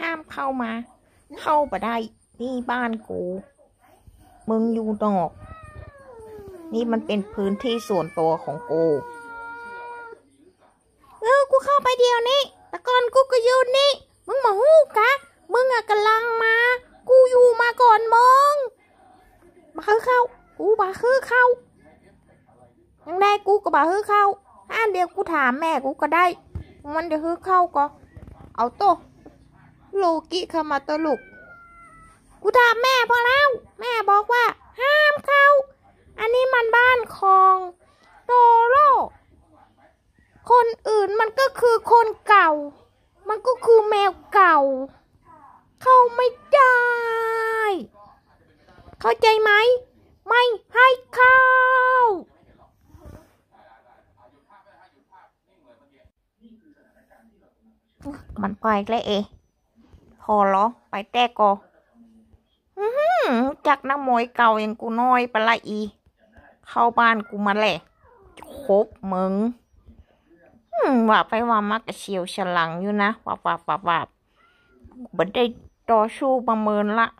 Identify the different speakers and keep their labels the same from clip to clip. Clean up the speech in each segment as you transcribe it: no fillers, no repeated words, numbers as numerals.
Speaker 1: ามเข้ามา เข้าไปได้นี่บ้านกูมึงอยู่นอกนี่มันเป็นพื้นที่ส่วนตัวของกูกูเข้าไปเดียวนี่แต่ก่อนกูก็อยู่นี่มึงมาฮู้กะมึงอะกำลังมากูอยู่มาก่อนมึงมาคือเข้ากูบาคือเข้ายังได้กูก็บาคือเข้าเดี๋ยวกูถามแม่กูก็ได้มันจะคือเข้าก็เอาโตโลกิเข้ามาตัวลูกกูถามแม่พอแล้วแม่บอกว่าห้ามเข้าอันนี้มันบ้านของโตโร่คนอื่นมันก็คือคนเก่ามันก็คือแมวเก่าเข้าไม่ได้เข้าใจไหมไม่ให้เข้ามันไปแล้วพอเหรอไปแตกกอจักนักมวยเก่าอย่างกูน้อยปะละอีเข้าบ้านกูมาแหละคบมึงว่าไปว่ามักเฉียวฉลังอยู่นะว่าบัดได้ต่อสู้ประเมินละ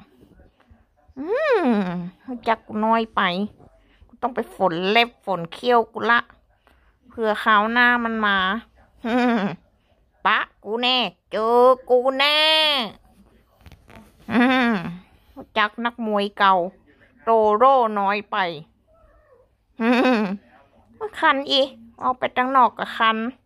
Speaker 1: จักกูน้อยไปกูต้องไปฝนเล็บฝนเขี้ยวกูละเผื่อคราวหน้ามันมาปะกูแน่เจอกูแน่จักนักมวยเก่าโตโร่น้อยไปคันอีออกไปตั้งนอกกับคัน